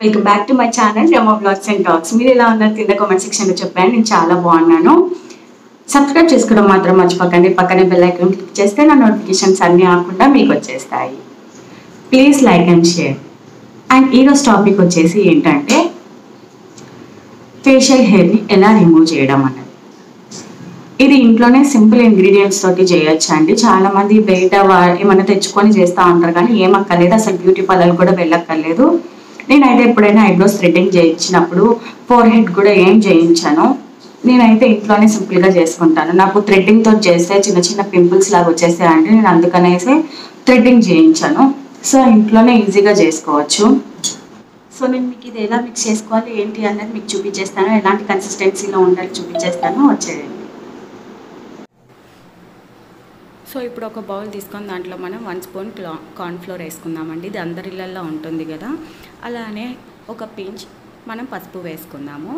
Welcome back to my channel Remo blogs and talks. మీరు ఎలా ఉన్నారు కింద కామెంట్ సెక్షన్లో చెప్పాను. నేను చాలా బాగున్నాను. సబ్స్క్రైబ్ చేసుకోవడం మాత్రం మర్చిపోకండి. పక్కనే బెల్ ఐకాన్ క్లిక్ చేస్తే నా నోటిఫికేషన్స్ అన్నీ ఆకుండా మీకు వచ్చేస్తాయి. Please like and share. And ఈరోజు టాపిక్ వచ్చేసి ఏంటంటే ఫేషియల్ హెయిర్ని ఎలా రిమూవ్ చేయడం అన్నది. ఇది ఇంట్లోనే సింపుల్ ఇంగ్రీడియంట్స్ తోటి చేయొచ్చు అండి. చాలా మంది బయట ఏమైనా తెచ్చుకొని చేస్తూ ఉంటారు, కానీ ఏమక్కర్లేదు, అసలు బ్యూటీ పార్లర్ కూడా వెళ్ళక్కర్లేదు. నేనైతే ఎప్పుడైనా ఐబ్రోస్ థ్రెడ్డింగ్ చేయించినప్పుడు ఫోర్ హెడ్ కూడా ఏం చేయించాను. నేనైతే ఇంట్లోనే సింపుల్గా చేసుకుంటాను. నాకు థ్రెడ్డింగ్తో చేస్తే చిన్న చిన్న పింపుల్స్ లాగా వచ్చేస్తాయండి. నేను అందుకనేసి థ్రెడ్డింగ్ చేయించాను. సో ఇంట్లోనే ఈజీగా చేసుకోవచ్చు. సో నేను మీకు ఇది ఎలా మిక్స్ చేసుకోవాలి ఏంటి అన్నది మీకు చూపించేస్తాను. ఎలాంటి కన్సిస్టెన్సీలో ఉండాలి చూపించేస్తాను. వచ్చేయండి. సో ఇప్పుడు ఒక బౌల్ తీసుకొని దాంట్లో మనం 1 స్పూన్ కార్న్ఫ్లోర్ వేసుకుందామండి. ఇది అందరి ఇళ్ళల్లో ఉంటుంది కదా. అలానే ఒక పించ్ మనం పసుపు వేసుకుందాము.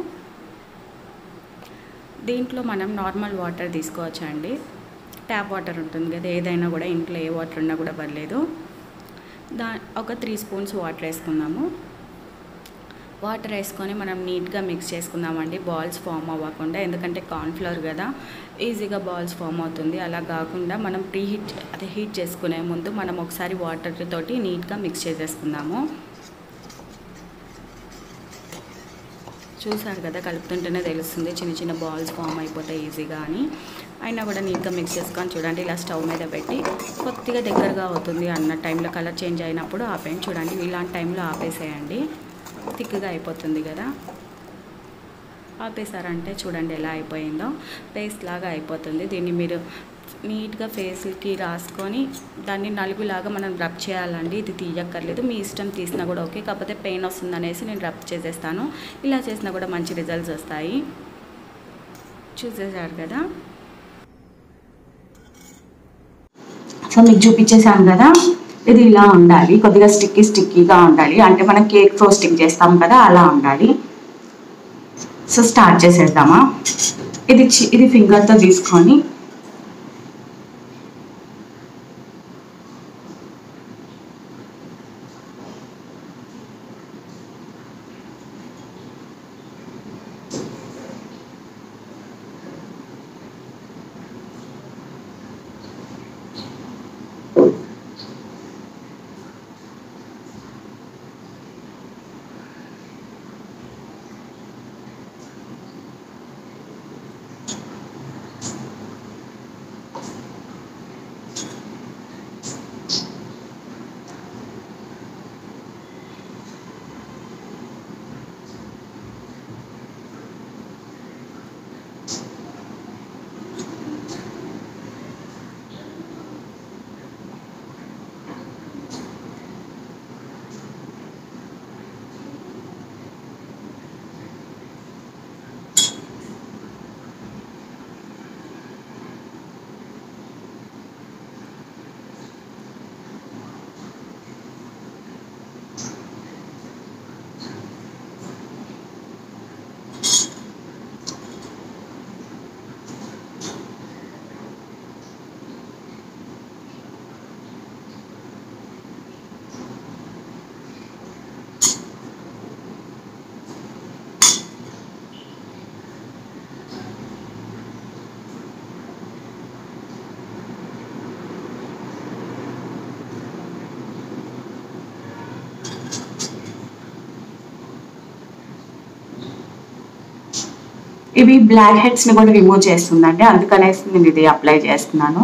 దీంట్లో మనం నార్మల్ వాటర్ తీసుకోవచ్చు అండి. ట్యాప్ వాటర్ ఉంటుంది కదా, ఏదైనా కూడా ఇంట్లో ఏ వాటర్ ఉన్నా కూడా పర్లేదు. ఒక 3 స్పూన్స్ వాటర్ వేసుకుందాము. వాటర్ వేసుకొని మనం నీట్గా మిక్స్ చేసుకుందామండి, బాల్స్ ఫామ్ అవ్వకుండా. ఎందుకంటే కార్న్ఫ్లవర్ కదా, ఈజీగా బాల్స్ ఫామ్ అవుతుంది. అలా కాకుండా మనం హీట్ చేసుకునే ముందు మనం ఒకసారి వాటర్ తోటి నీట్గా మిక్స్ చేసేసుకుందాము. చూసారు కదా, కలుపుతుంటేనే తెలుస్తుంది చిన్న చిన్న బాల్స్ ఫామ్ అయిపోతాయి ఈజీగా అని. అయినా కూడా నీట్గా మిక్స్ చేసుకొని చూడండి. ఇలా స్టవ్ మీద పెట్టి కొద్దిగా దగ్గరగా అవుతుంది అన్న టైంలో, కలర్ చేంజ్ అయినప్పుడు ఆపేయండి. చూడండి, ఇలాంటి టైంలో ఆపేసేయండి. థిక్గా అయిపోతుంది కదా. ఆపేసారంటే చూడండి ఎలా అయిపోయిందో, పేస్ట్ లాగా అయిపోతుంది. దీన్ని మీరు నీట్గా ఫేస్కి రాసుకొని దాన్ని నలుగులాగా మనం రబ్ చేయాలండి. ఇది తీయక్కర్లేదు, మీ ఇష్టం తీసినా కూడా ఓకే. కాకపోతే పెయిన్ వస్తుంది అనేసి నేను రబ్ చేసేస్తాను. ఇలా చేసినా కూడా మంచి రిజల్ట్స్ వస్తాయి. చూసేసారు కదా. సో మీకు చూపించేసాను కదా, ఇది ఇలా ఉండాలి. కొద్దిగా స్టిక్కీగా ఉండాలి. అంటే మనం కేక్ ఫ్రోస్టింగ్ చేస్తాం కదా, అలా ఉండాలి. సో స్టార్ట్ చేసేద్దామా. ఇది ఫింగర్తో తీసుకొని ఇవి బ్లాక్ హెడ్స్ని కూడా రిమూవ్ చేస్తుందండి. అందుకనేసి నేను ఇది అప్లై చేస్తున్నాను.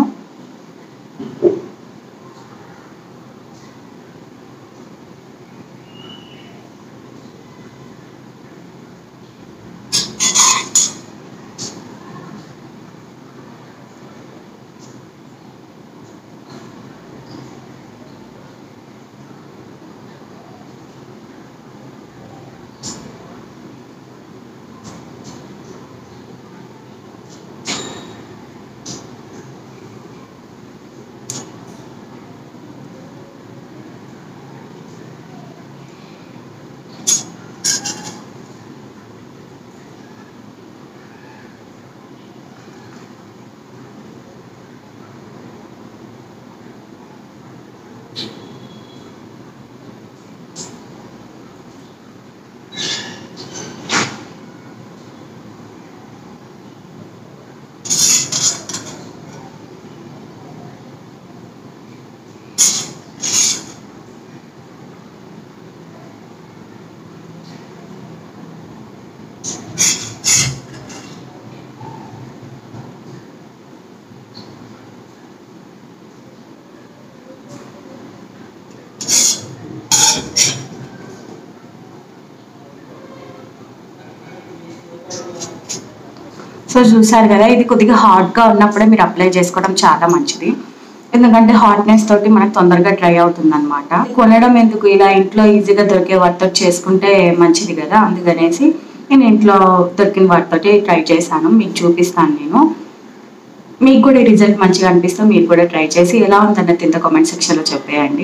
సో చూసారు కదా, ఇది కొద్దిగా హాట్గా ఉన్నప్పుడే మీరు అప్లై చేసుకోవడం చాలా మంచిది. ఎందుకంటే హాట్నెస్ తోటి మనకు తొందరగా డ్రై అవుతుంది అనమాట. కొనడం ఎందుకు, ఇలా ఇంట్లో ఈజీగా దొరికే వాటితో చేసుకుంటే మంచిది కదా. అందుకనేసి నేను ఇంట్లో దొరికిన వాటితోటి ట్రై చేశాను. మీకు చూపిస్తాను నేను. మీకు కూడా ఈ రిజల్ట్ మంచిగా అనిపిస్తే మీరు కూడా ట్రై చేసి ఎలా ఉందన్నది కింద కామెంట్ సెక్షన్లో చెప్పేయండి.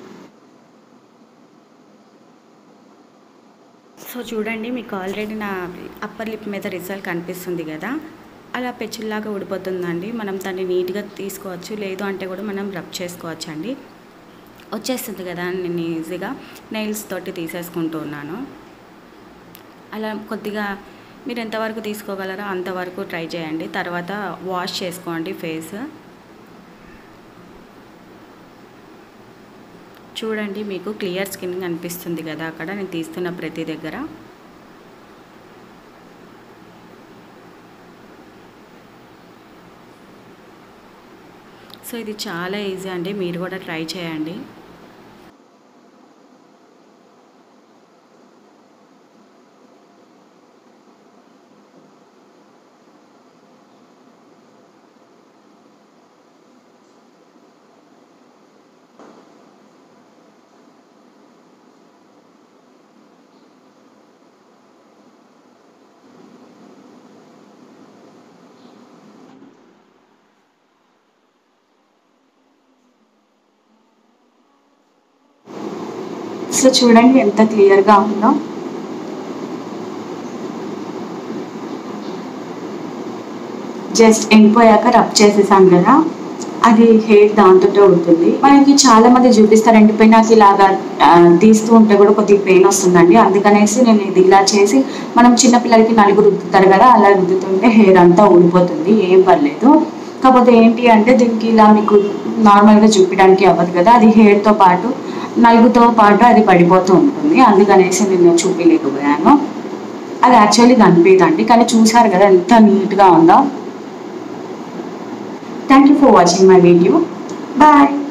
సో చూడండి, మీకు ఆల్రెడీ నా అప్పర్ లిప్ మీద రిజల్ట్ కనిపిస్తుంది కదా, అలా పెచ్చుల్లాగా ఊడిపోతుందండి. మనం దాన్ని నీట్గా తీసుకోవచ్చు, లేదు అంటే కూడా మనం రబ్ చేసుకోవచ్చు అండి. వచ్చేస్తుంది కదా, నేను ఈజీగా నెయిల్స్ తోటి తీసేసుకుంటూ ఉన్నాను. అలా కొద్దిగా మీరు ఎంతవరకు తీసుకోగలరో అంతవరకు ట్రై చేయండి. తర్వాత వాష్ చేసుకోండి ఫేస్. చూడండి, మీకు క్లియర్ స్కిన్ కనిపిస్తుంది కదా అక్కడ నేను తీస్తున్న ప్రతి దగ్గర. సో ఇది చాలా ఈజీ అండి, మీరు కూడా ట్రై చేయండి. సో చూడండి ఎంత క్లియర్గా ఉందో. జస్ట్ ఎండిపోయాక రబ్ చేసేసాం కదా, అది హెయిర్ దాంతో ఉంటుంది. మనకి చాలా మంది చూపిస్తారు ఎండిపోయినాక ఇలాగా తీస్తూ ఉంటే కూడా కొద్దిగా పెయిన్ వస్తుందండి. అందుకనేసి నేను ఇది ఇలా చేసి, మనం చిన్నపిల్లలకి నలుగు రుద్దుతారు కదా, అలా రుద్దుతుంటే హెయిర్ అంతా ఊడిపోతుంది, ఏం పర్లేదు. కాకపోతే ఏంటి అంటే దీనికి ఇలా మీకు నార్మల్గా చూపించడానికి అవ్వదు కదా, అది హెయిర్తో పాటు నలుగుతో పాటు అది పడిపోతూ ఉంటుంది. అందుకనేసి నేను చూపించలేకపోయాను. అది యాక్చువల్లీ కనిపించదండి, కానీ చూసారు కదా ఎంత నీట్గా ఉందో. Thank you for watching my video. Bye.